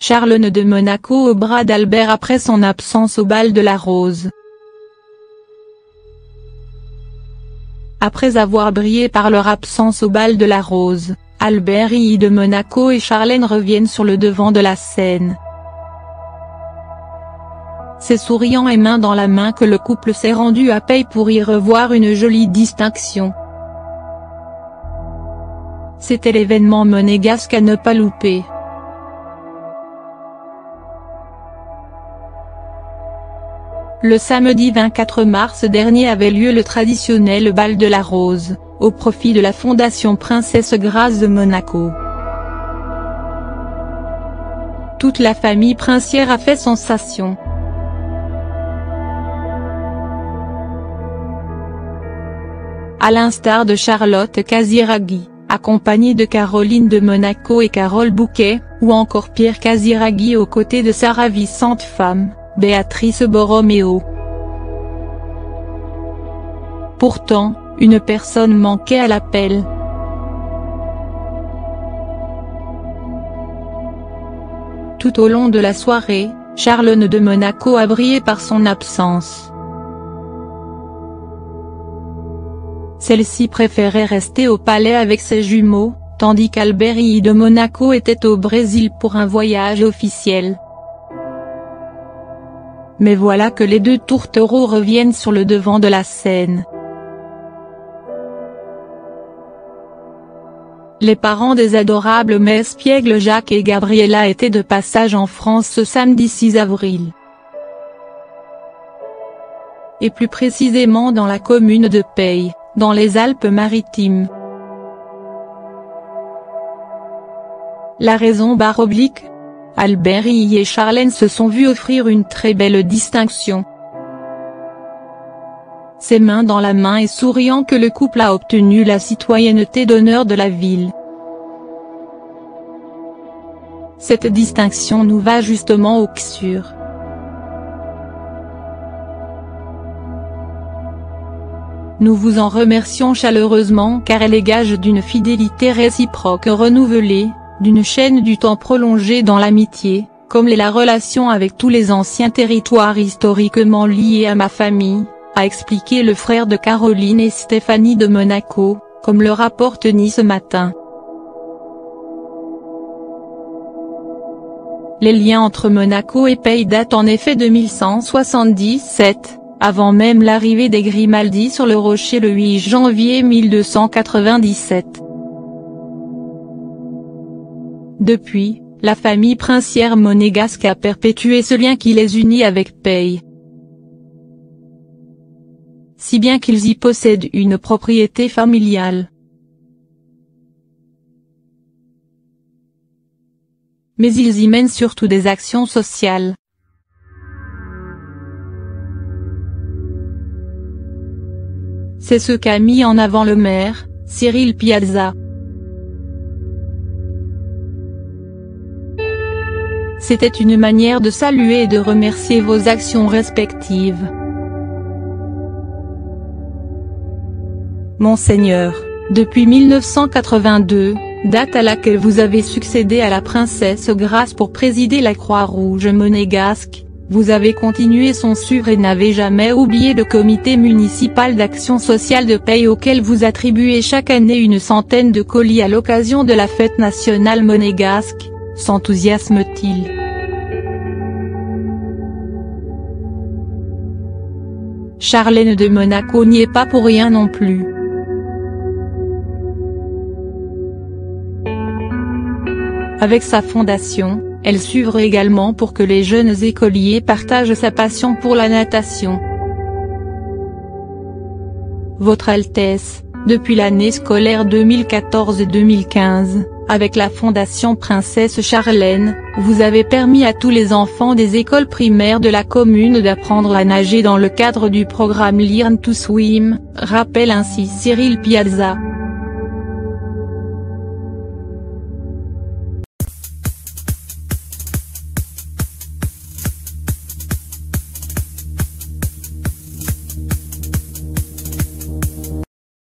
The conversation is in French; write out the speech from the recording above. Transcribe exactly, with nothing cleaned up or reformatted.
Charlène de Monaco au bras d'Albert après son absence au bal de la Rose. Après avoir brillé par leur absence au bal de la Rose, Albert I de Monaco et Charlène reviennent sur le devant de la scène. C'est souriant et main dans la main que le couple s'est rendu à Paye pour y revoir une jolie distinction. C'était l'événement monégasque à ne pas louper. Le samedi vingt-quatre mars dernier avait lieu le traditionnel bal de la Rose, au profit de la Fondation Princesse Grâce de Monaco. Toute la famille princière a fait sensation. À l'instar de Charlotte Casiraghi, accompagnée de Caroline de Monaco et Carole Bouquet, ou encore Pierre Casiraghi aux côtés de sa ravissante femme, Béatrice Borroméo. Pourtant, une personne manquait à l'appel. Tout au long de la soirée, Charlène de Monaco a brillé par son absence. Celle-ci préférait rester au palais avec ses jumeaux, tandis qu'Albert I de Monaco était au Brésil pour un voyage officiel. Mais voilà que les deux tourtereaux reviennent sur le devant de la scène. Les parents des adorables espiègles Jacques et Gabriella étaient de passage en France ce samedi six avril. Et plus précisément dans la commune de Paye, dans les Alpes-Maritimes. La raison barre oblique ? Albert I et Charlène se sont vus offrir une très belle distinction. C'est main dans la main et souriant que le couple a obtenu la citoyenneté d'honneur de la ville. Cette distinction nous va justement au cœur. Nous vous en remercions chaleureusement car elle est gage d'une fidélité réciproque renouvelée, d'une chaîne du temps prolongée dans l'amitié, comme l'est la relation avec tous les anciens territoires historiquement liés à ma famille, a expliqué le frère de Caroline et Stéphanie de Monaco, comme le rapporte Nice Matin. Les liens entre Monaco et Paye datent en effet de mille cent soixante-dix-sept, avant même l'arrivée des Grimaldi sur le rocher le huit janvier mille deux cent quatre-vingt-dix-sept. Depuis, la famille princière monégasque a perpétué ce lien qui les unit avec Paye. Si bien qu'ils y possèdent une propriété familiale. Mais ils y mènent surtout des actions sociales. C'est ce qu'a mis en avant le maire, Cyril Piazza. C'était une manière de saluer et de remercier vos actions respectives. Monseigneur, depuis mille neuf cent quatre-vingt-deux, date à laquelle vous avez succédé à la princesse Grâce pour présider la Croix-Rouge monégasque, vous avez continué son suivre et n'avez jamais oublié le comité municipal d'action sociale de Paye auquel vous attribuez chaque année une centaine de colis à l'occasion de la fête nationale monégasque, s'enthousiasme-t-il. Charlène de Monaco n'y est pas pour rien non plus. Avec sa fondation, elle s'œuvre également pour que les jeunes écoliers partagent sa passion pour la natation. Votre Altesse, depuis l'année scolaire deux mille quatorze deux mille quinze, avec la Fondation Princesse Charlène, vous avez permis à tous les enfants des écoles primaires de la commune d'apprendre à nager dans le cadre du programme Learn to Swim, rappelle ainsi Cyril Piazza.